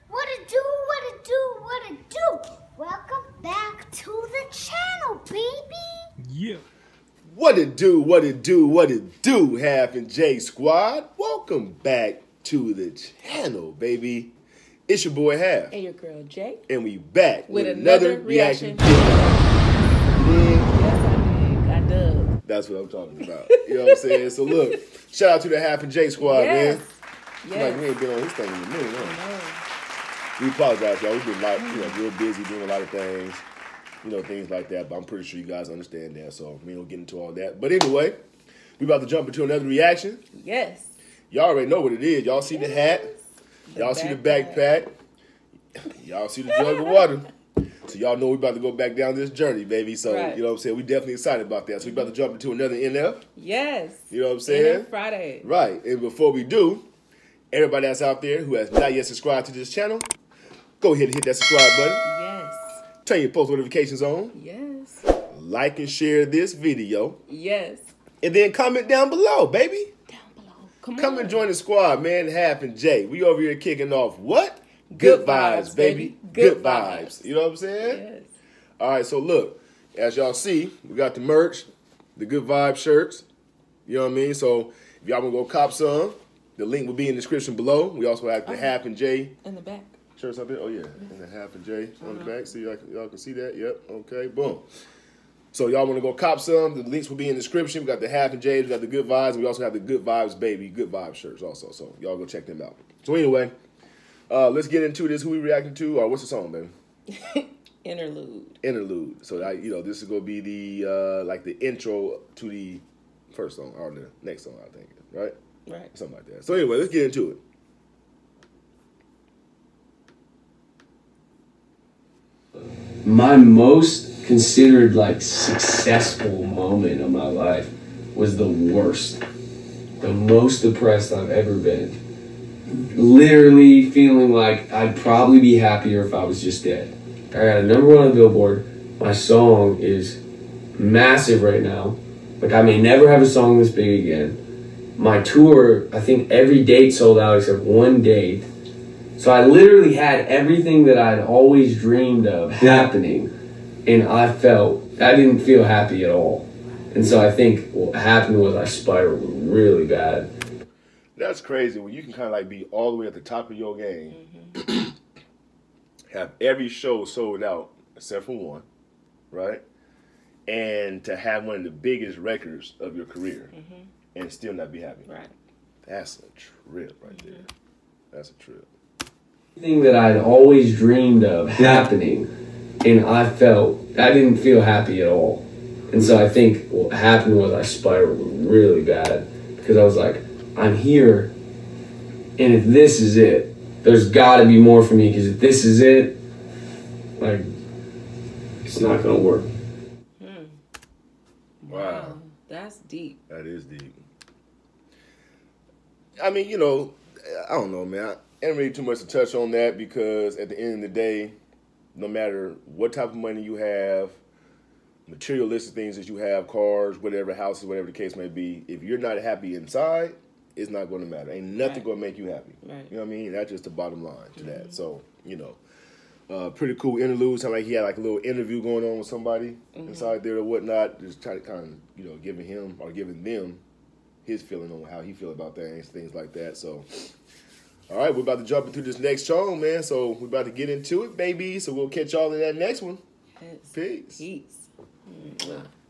What it do, what it do, what it do? Welcome back to the channel, baby. Yeah. What it do, what it do, what it do, Half and J Squad. Welcome back to the channel, baby. It's your boy Half. And your girl Jay. And we back with another reaction. Yeah. Yes, I dug. That's what I'm talking about. You know what I'm saying? So look, shout out to the Half and J Squad, Yes. man. Yes. Like we ain't been on this thing in a minute, huh? No. We apologize, y'all. We've been real busy doing a lot of things, things like that. But I'm pretty sure you guys understand that, so we don't get into all that. But anyway, we about to jump into another reaction. Yes. Y'all already know what it is. Y'all see the hat. Y'all see the backpack. Y'all see the jug of water. So y'all know we about to go back down this journey, baby. So, right. You know what I'm saying? We definitely excited about that. So we about to jump into another NF. Yes. You know what I'm saying? NF Friday. Right. And before we do, everybody that's out there who has not yet subscribed to this channel, go ahead and hit that subscribe button. Yes. Turn your post notifications on. Yes. Like and share this video. Yes. And then comment down below, baby. Down below. Come and join the squad, man. Half and Jay. We over here kicking off what? Good vibes, baby. Good vibes. You know what I'm saying? Yes. All right, so look, as y'all see, we got the merch, the Good Vibe shirts. You know what I mean? So if y'all want to go cop some, the link will be in the description below. We also have the Half and J In the back. shirts up here. Oh, yeah. And the Half and J on the back. See, y'all can see that? Yep. Okay, boom. So y'all want to go cop some, the links will be in the description. We got the Half and J, we got the Good Vibes, and we also have the Good Vibes Baby, Good Vibes shirts also. So y'all go check them out. So anyway, let's get into this. Who we reacting to? Or what's the song, baby? Interlude. Interlude. So this is gonna be the like the intro to the first song or the next song, I think. Right? Right. Something like that. So anyway, let's get into it. My most considered like successful moment of my life was the worst. The most depressed I've ever been. Literally feeling like I'd probably be happier if I was just dead. I got a #1 on Billboard. My song is massive right now. Like I may never have a song this big again. My tour, I think every date sold out except one date. So I literally had everything that I'd always dreamed of happening. And I didn't feel happy at all. And so I think what happened was I spiraled really bad. That's crazy when you can kind of like be all the way at the top of your game. Mm-hmm. Have every show sold out except for one, right? And to have one of the biggest records of your career and still not be happy. Right. That's a trip right there. That's a trip. Thing that I'd always dreamed of happening, and I didn't feel happy at all. And so I think what happened was I spiraled really bad because I was like, I'm here, and if this is it, there's got to be more for me, because if this is it, like, it's not going to work. Wow. That's deep. That is deep. I mean, I don't know, man. I ain't really too much to touch on that because at the end of the day, no matter what type of money you have, materialistic things that you have, cars, whatever, houses, whatever the case may be, if you're not happy inside, it's not going to matter. Ain't nothing going to make you happy. Right. You know what I mean? That's just the bottom line to that. So, pretty cool interlude. Sounded like he had like a little interview going on with somebody inside there or whatnot. Just trying to kind of, giving him or giving them his feeling on how he feel about things like that. So, all right, we're about to jump into this next song, man. So we're about to get into it, baby. So we'll catch y'all in that next one. Yes. Peace. Peace.